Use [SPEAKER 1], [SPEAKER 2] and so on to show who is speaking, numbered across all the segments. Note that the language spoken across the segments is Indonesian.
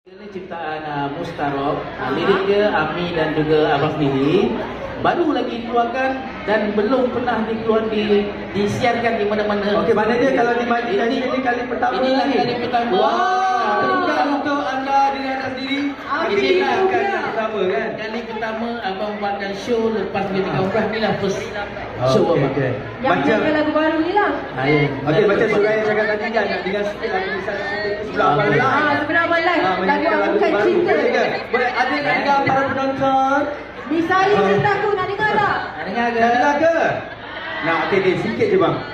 [SPEAKER 1] Ini ciptaan Mustarok, lirik dia Ami dan juga Abang sendiri. Baru lagi keluarkan dan belum pernah disiarkan di mana-mana.
[SPEAKER 2] Okey, maknanya kalau dimainkan ini kali pertama
[SPEAKER 1] inilah
[SPEAKER 2] lagi.
[SPEAKER 1] kali pertama.
[SPEAKER 2] Wah, terima untuk anda diri anda sendiri. Ini akan kali pertama kan?
[SPEAKER 1] Kali pertama abang buatkan show lepas kita umrah ni lah first show abang.
[SPEAKER 2] Okey.
[SPEAKER 3] Yang menjaga lagu baru ni lah.
[SPEAKER 2] Okey, macam Suraya cakap tadi kan, nak dengar sikit lagu di sana sebelah abang live.
[SPEAKER 3] Sebelah abang live. Lagu Bukan Cinta.
[SPEAKER 2] Boleh ada nak dengar para penonton?
[SPEAKER 3] Misalnya cerita aku nak dengar tak?
[SPEAKER 1] Nak dengar ke?
[SPEAKER 2] Nak dengar ke? Nah, okey, sikit je bang.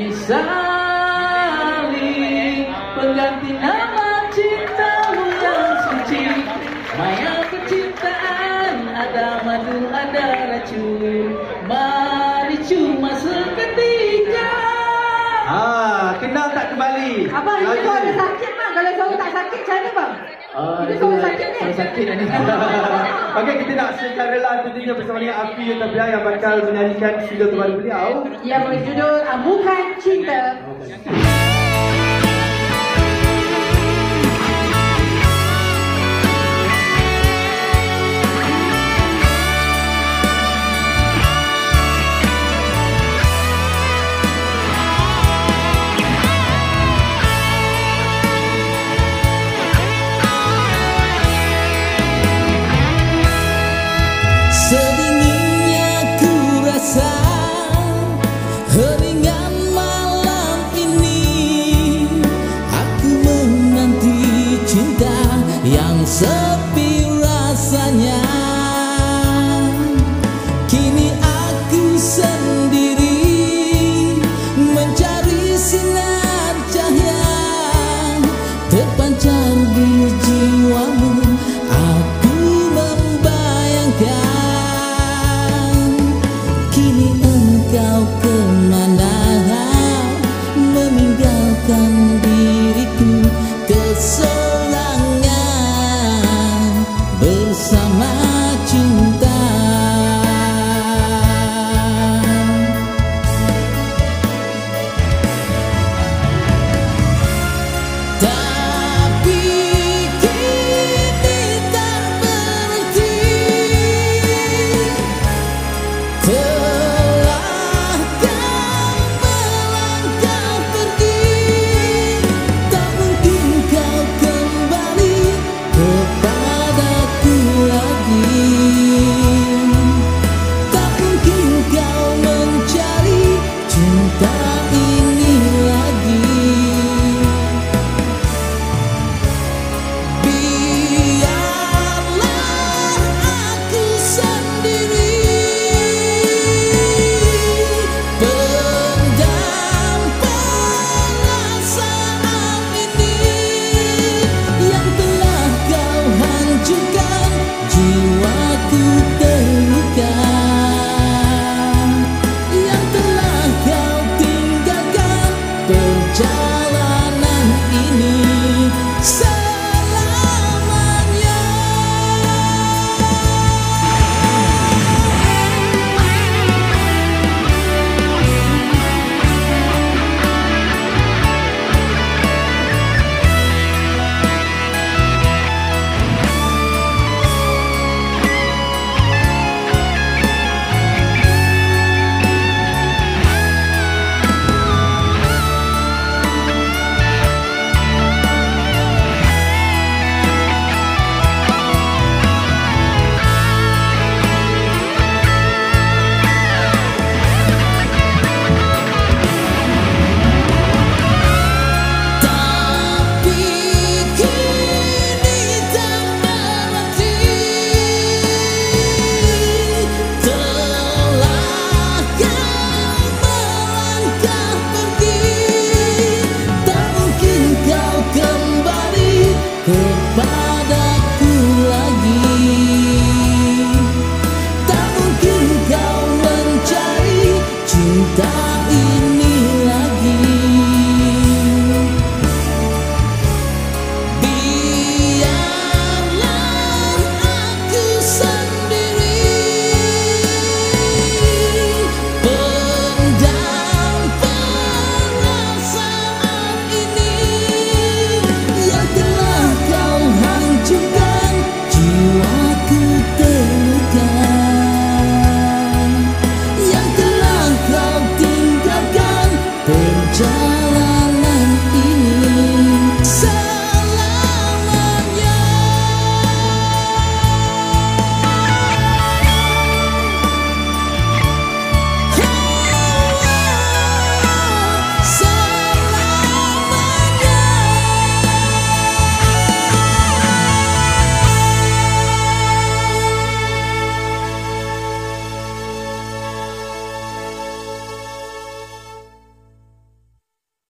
[SPEAKER 1] Misali pengganti nama cintamu yang suci, maya percintaan, ada madu ada racun, mari cuma seketika.
[SPEAKER 2] Kenal tak kembali?
[SPEAKER 3] Abang, itu kau ada sakit bang. Kalau kau tak sakit, macam mana bang? Itu kau sakit ni?
[SPEAKER 1] Saya sakit ni.
[SPEAKER 2] Okey, kita nak secara live tentunya bersama dengan Afi Yutabia yang bakal menyanyikan single terbaru beliau
[SPEAKER 3] Yang berjudul Bukan Cinta.